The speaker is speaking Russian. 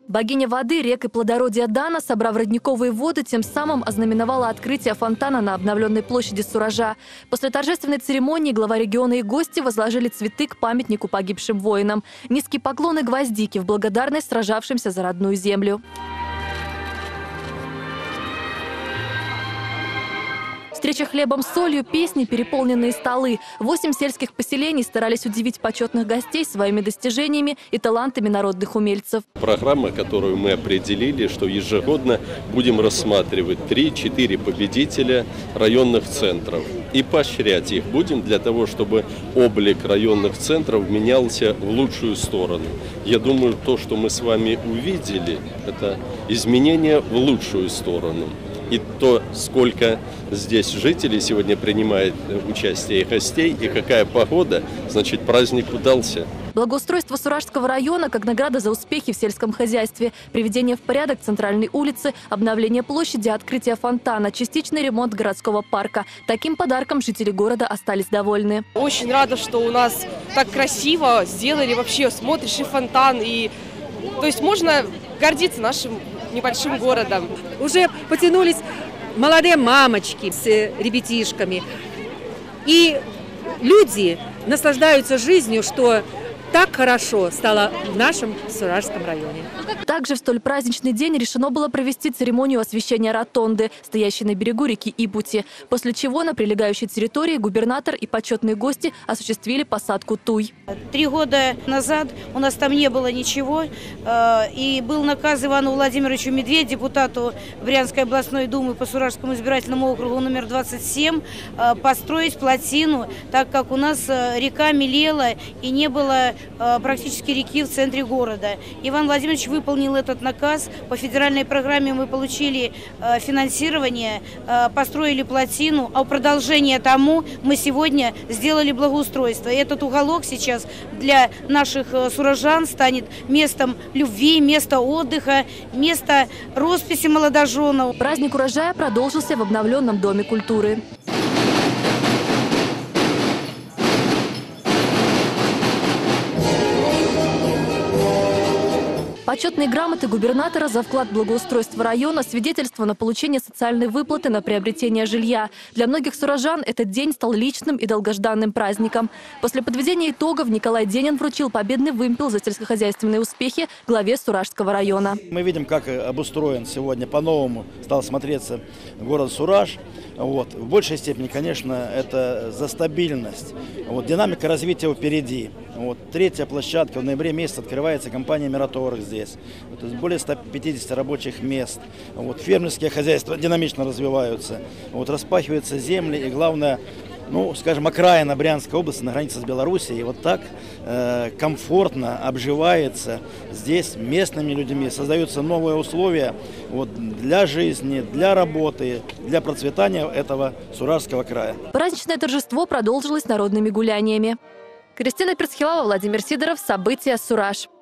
Богиня воды, рек и плодородия Дана, собрав родниковые воды, тем самым ознаменовала открытие фонтана на обновленной площади Суража. После торжественной церемонии глава региона и гости возложили цветы к памятнику погибшим воинам. Низкие поклоны гвоздики в благодарность сражавшимся за родную землю. Встреча хлебом с солью, песни, переполненные столы. 8 сельских поселений старались удивить почетных гостей своими достижениями и талантами народных умельцев. Программа, которую мы определили, что ежегодно будем рассматривать 3-4 победителя районных центров. И поощрять их будем для того, чтобы облик районных центров менялся в лучшую сторону. Я думаю, то, что мы с вами увидели, это изменение в лучшую сторону. И то, сколько здесь жителей сегодня принимает участие и гостей, и какая погода, значит, праздник удался. Благоустройство Суражского района как награда за успехи в сельском хозяйстве, приведение в порядок центральной улицы, обновление площади, открытие фонтана, частичный ремонт городского парка. Таким подарком жители города остались довольны. Очень рада, что у нас так красиво сделали, вообще смотришь и фонтан, и то есть можно гордиться нашим небольшим городом. Уже потянулись молодые мамочки с ребятишками. И люди наслаждаются жизнью, что так хорошо стало в нашем Суражском районе. Также в столь праздничный день решено было провести церемонию освящения ротонды, стоящей на берегу реки Ибути, после чего на прилегающей территории губернатор и почетные гости осуществили посадку туй. 3 года назад у нас там не было ничего, и был наказ Ивану Владимировичу Медведь, депутату Брянской областной думы по Суражскому избирательному округу номер 27, построить плотину, так как у нас река мелела и не было практически реки в центре города. Иван Владимирович выполнил этот наказ. По федеральной программе мы получили финансирование, построили плотину, а в продолжение тому мы сегодня сделали благоустройство. И этот уголок сейчас для наших суражан станет местом любви, местом отдыха, местом росписи молодоженов. Праздник урожая продолжился в обновленном Доме культуры. Почетные грамоты губернатора за вклад в благоустройство района, свидетельство на получение социальной выплаты на приобретение жилья. Для многих суражан этот день стал личным и долгожданным праздником. После подведения итогов Николай Денин вручил победный вымпел за сельскохозяйственные успехи главе Суражского района. Мы видим, как обустроен сегодня по-новому стал смотреться город Сураж. В большей степени, конечно, это за стабильность. Динамика развития впереди. 3-я площадка в ноябре месяце открывается компания «Мираторг» здесь. То есть более 150 рабочих мест. Фермерские хозяйства динамично развиваются. Распахиваются земли и, главное, скажем, окраина Брянской области на границе с Белоруссией. И так комфортно обживается здесь местными людьми. Создаются новые условия для жизни, для работы, для процветания этого Суражского края. Праздничное торжество продолжилось народными гуляниями. Кристина Персхилова, Владимир Сидоров. События. Сураж.